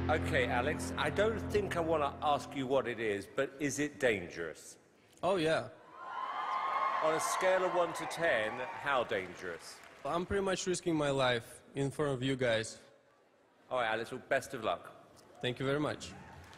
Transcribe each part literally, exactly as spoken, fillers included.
Okay, Alex, I don't think I want to ask you what it is, but is it dangerous? Oh, yeah. On a scale of one to ten, how dangerous? I'm pretty much risking my life in front of you guys. All right, Alex, well, best of luck. Thank you very much.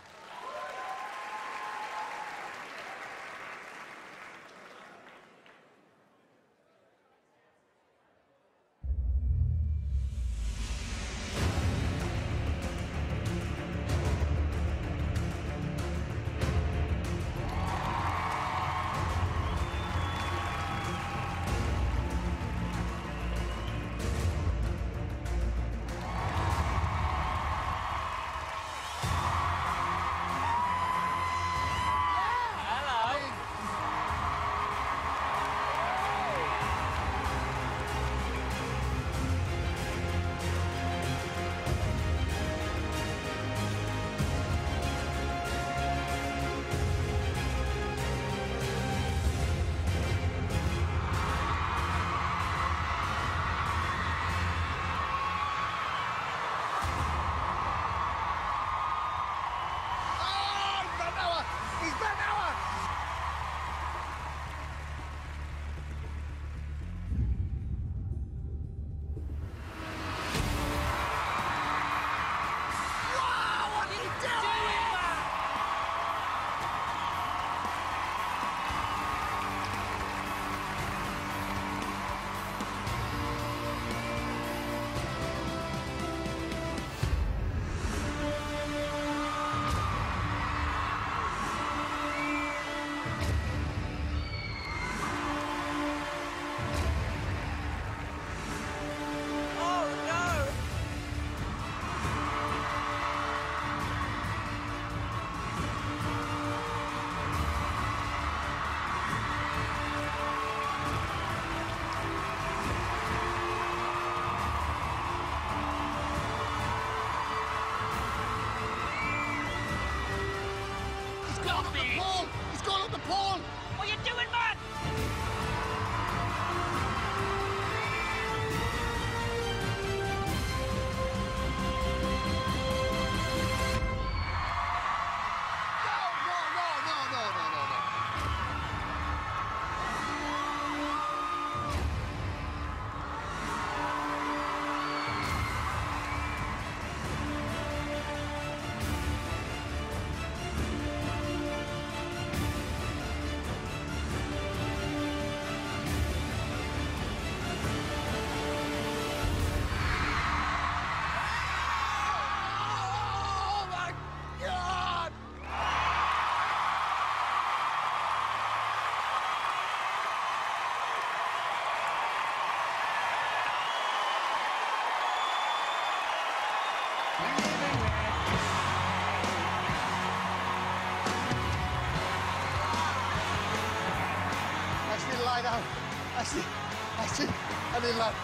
lie down. I see. I see. I need lie.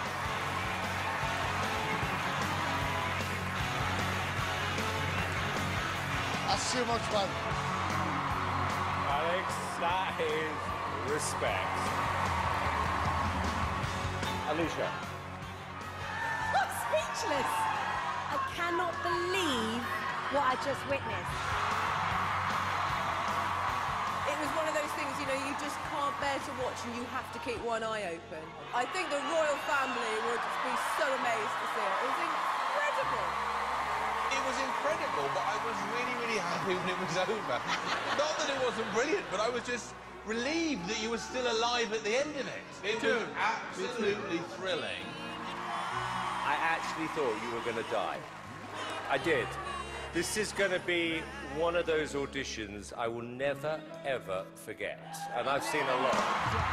That's too much fun. Alex, that is respect. Alicia. I'm speechless. I cannot believe what I just witnessed. It was one of those things, you know, you just can't bear to watch and you have to keep one eye open. I think the royal family would be so amazed to see it. It was incredible. It was incredible, but I was really, really happy when it was over. Not that it wasn't brilliant, but I was just relieved that you were still alive at the end of it. It was absolutely thrilling. I actually thought you were going to die. I did. This is going to be one of those auditions I will never, ever forget. And I've seen a lot.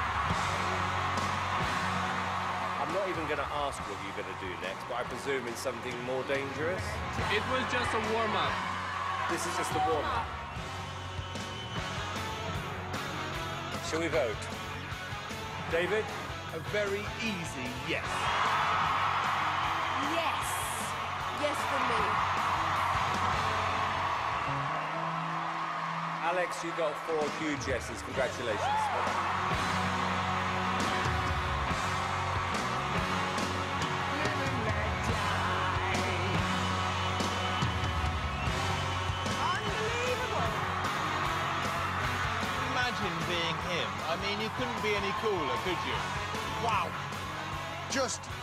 I'm not even going to ask what you're going to do next, but I presume it's something more dangerous? It was just a warm-up. This is just a warm-up. Shall we vote? David? A very easy yes. Yes. Yes for me. Alex, you got four huge yeses. Congratulations. Well done. him being him. I mean, you couldn't be any cooler, could you? Wow. Just